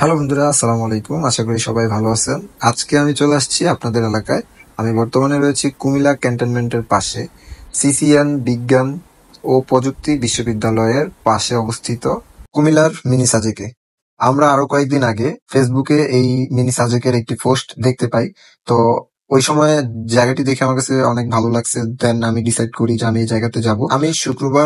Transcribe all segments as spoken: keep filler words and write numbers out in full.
Hello বন্ধুরা, আসসালামু আলাইকুম। আশা করি সবাই ভালো আছেন। আজকে আমি চলে আসছি আপনাদের এলাকায়। আমি বর্তমানে রয়েছি কুমিল্লা ক্যান্টনমেন্টের পাশে, সিসিএন বিজ্ঞান ও প্রযুক্তি বিশ্ববিদ্যালয়ের পাশে অবস্থিত কুমিল্লার মিনি সাজেকে। আমরা আরো কয়েকদিন আগে ফেসবুকে এই মিনি সাজেকের একটি পোস্ট দেখতে পাই। তো ওই সময় জায়গাটি দেখে আমার কাছে অনেক ভালো লাগছে। দেন আমি ডিসাইড করি যে আমি এই জায়গাতে যাব। আমি শুক্রবার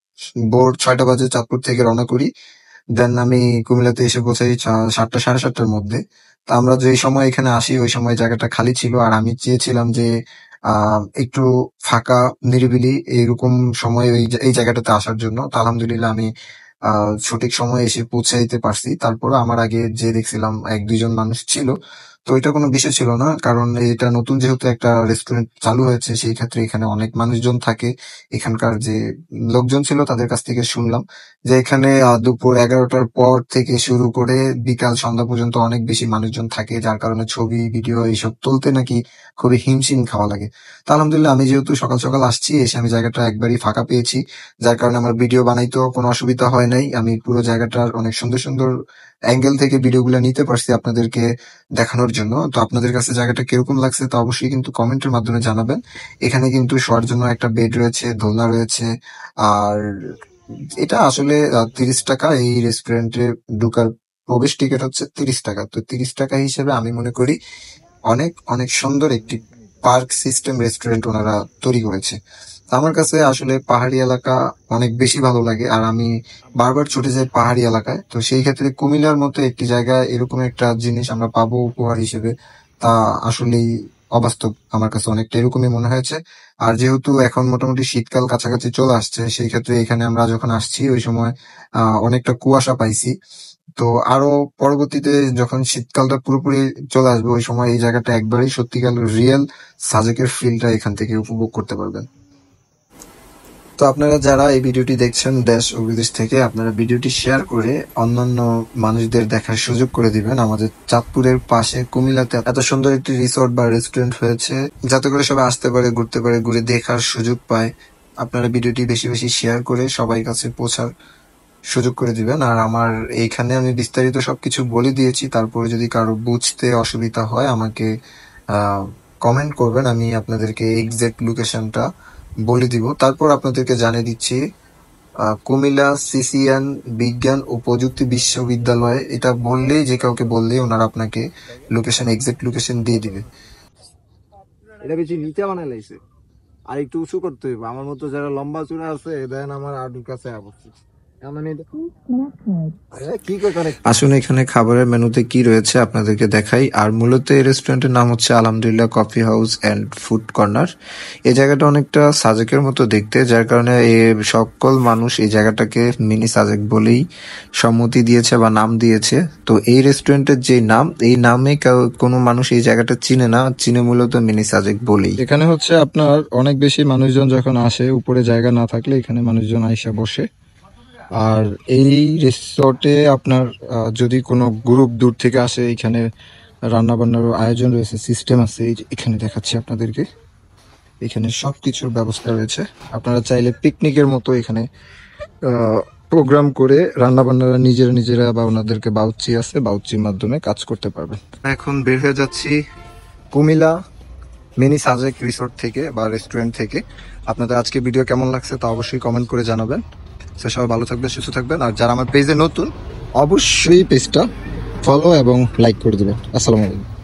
ভোর ছয়টা বাজে চাঁদপুর থেকে রওনা করি। দেন আমি কুমিল্লাতে এসে পৌঁছাই ছা- সাতটা সাড়ে সাতটার মধ্যে। তা আমরা যে সময় এখানে আসি ওই সময় জায়গাটা খালি ছিল, আর আমি চেয়েছিলাম যে আহ একটু ফাঁকা নিরিবিলি এইরকম সময় ওই জা- এই জায়গাটাতে আসার জন্য। তো আলহামদুলিল্লাহ আমি আহ সঠিক সময়ে এসে পৌঁছাইতে পারছি। তারপরে আমার আগে যে দেখছিলাম এক দুইজন মানুষ ছিল। তো এটা কোনো বিষয় ছিল না, কারণ এটা নতুন যেহেতু একটা রেস্টুরেন্ট চালু হয়েছে, সেই ক্ষেত্রে এখানে অনেক মানুষজন থাকে। এখানকার যে লোকজন ছিল তাদের কাছ থেকে শুনলাম যে এখানে আহ, দুপুর এগারোটার পর থেকে শুরু করে বিকাল সন্ধ্যা পর্যন্ত অনেক বেশি মানুষজন থাকে, যার কারণে ছবি ভিডিও এইসব তুলতে নাকি খুবই হিমশিম খাওয়া লাগে। তো আলহামদুলিল্লাহ আমি যেহেতু সকাল সকাল আসছি, এসে আমি জায়গাটা একবারই ফাঁকা পেয়েছি, যার কারণে আমার ভিডিও বানাইতেও কোনো অসুবিধা হয় নাই। আমি পুরো জায়গাটার অনেক সুন্দর সুন্দর অ্যাঙ্গেল থেকে ভিডিওগুলো নিতে পারছি আপনাদেরকে দেখানোর জন্য। তো আপনাদের কাছে জায়গাটা কিরকম লাগছে তা অবশ্যই কিন্তু কমেন্টের মাধ্যমে জানাবেন। এখানে কিন্তু শোয়ার জন্য একটা বেড রয়েছে, দোলনা রয়েছে। আর এটা আসলে আহ, তিরিশ টাকা। এই রেস্টুরেন্টে ঢুকার প্রবেশ টিকিট হচ্ছে তিরিশ টাকা। তো তিরিশ টাকা হিসেবে আমি মনে করি অনেক অনেক সুন্দর একটি পার্ক সিস্টেম রেস্টুরেন্ট ওনারা তৈরি করেছে। আমার কাছে আসলে পাহাড়ি এলাকা অনেক বেশি ভালো লাগে, আর আমি বারবার ছুটে যাই পাহাড়ি এলাকায়। তো সেই ক্ষেত্রে কুমিল্লার মতো একটি জায়গায় এরকম একটা জিনিস আমরা পাবো উপহার হিসেবে, তা আসলেই অবাস্তব। আমার কাছে অনেকটা এরকমই মনে হয়েছে। আর যেহেতু এখন মোটামুটি শীতকাল কাছাকাছি চলে আসছে, সেই ক্ষেত্রে এখানে আমরা যখন আসছি ওই সময় আহ অনেকটা কুয়াশা পাইছি। তো আরো পরবর্তীতে যখন শীতকালটা পুরোপুরি চলে আসবে ওই সময় এই জায়গাটা একবারেই সত্যিকার রিয়েল সাজেকের ফিলটা এখান থেকে উপভোগ করতে পারবেন। তো আপনারা যারা এই ভিডিওটি দেখছেন দেশ ও বিদেশ থেকে, আপনারা ভিডিওটি শেয়ার করে অন্যান্য মানুষদের দেখার সুযোগ করে দিবেন। আমাদের চাঁদপুরের পাশে কুমিল্লাতে এত সুন্দর একটি রিসোর্ট বা রেস্টুরেন্ট হয়েছে, যাতে করে সবাই আসতে পারে, ঘুরতে পারে, ঘুরে দেখার সুযোগ পায়। আপনারা ভিডিওটি বেশি বেশি শেয়ার করে সবাই কাছে পৌঁছার সুযোগ করে দিবেন। আর আমার এইখানে আমি বিস্তারিত সবকিছু বলে দিয়েছি, তারপরে যদি কারো বুঝতে অসুবিধা হয় আমাকে আহ কমেন্ট করবেন, আমি আপনাদেরকে এক্সাক্ট লোকেশনটা বলে দিব। তারপর আপনাদেরকে জানিয়ে দিচ্ছি আহ, কুমিল্লা সিসিএন বিজ্ঞান ও প্রযুক্তি বিশ্ববিদ্যালয়, এটা বললেই, যে কাউকে বললেই ওনারা আপনাকে লোকেশন, এক্সাক্ট লোকেশন দিয়ে দিবে। এটা বেশি নিচে বানাই লাইছে। আর একটু উঁচু করতে হইব। আমার মতো যারা লম্বা চূড়া আছে দেন আমার আডুর কাছে অবস্থিত। এখন আমি এটা- এ, কি করে কানেক্ট করব? আসুন এখানে খাবারের মেনুতে কি রয়েছে আপনাদেরকে দেখাই। আর মূলত এই রেস্টুরেন্টের নাম হচ্ছে Alhamdulillah coffee house and food corner. এই জায়গাটা অনেকটা সাজেকের মতো দেখতে, যার কারণে এই সকল মানুষ এই জায়গাটাকে মিনি সাজেক বলেই সম্মতি দিয়েছে বা নাম দিয়েছে। তো এই রেস্টুরেন্টের যে নাম, এই নামে কেউ- কোনো মানুষ এই জায়গাটা চিনে না, চিনে মূলত মিনি সাজেক বলেই। এখানে হচ্ছে আপনার অনেক বেশি মানুষজন যখন আসে, উপরে জায়গা না থাকলে এখানে মানুষজন আইসা বসে। আর এই রিসোর্টে আপনার আহ, যদি কোনো গ্রুপ দূর থেকে আসে, এখানে রান্না বান্নার আয়োজন রয়েছে, সিস্টেম আছে। এই যে এখানে দেখাচ্ছি আপনাদেরকে, এখানে সবকিছুর ব্যবস্থা রয়েছে। আপনারা চাইলে পিকনিকের মতো এখানে প্রোগ্রাম করে রান্না বান্নারা নিজেরা নিজেরা বা ওনাদেরকে বাউচি আছে, বাউচির মাধ্যমে কাজ করতে পারবেন। এখন বের হয়ে যাচ্ছি কুমিল্লা মিনি সাজেক রিসোর্ট থেকে বা রেস্টুরেন্ট থেকে। আপনাদের আজকে ভিডিও কেমন লাগছে তা অবশ্যই কমেন্ট করে জানাবেন। তো সবাই ভালো থাকবেন, সুস্থ থাকবেন। আর যারা আমার পেজে নতুন, অবশ্যই পেজটা ফলো এবং লাইক করে দেবেন। আসসালামু আলাইকুম।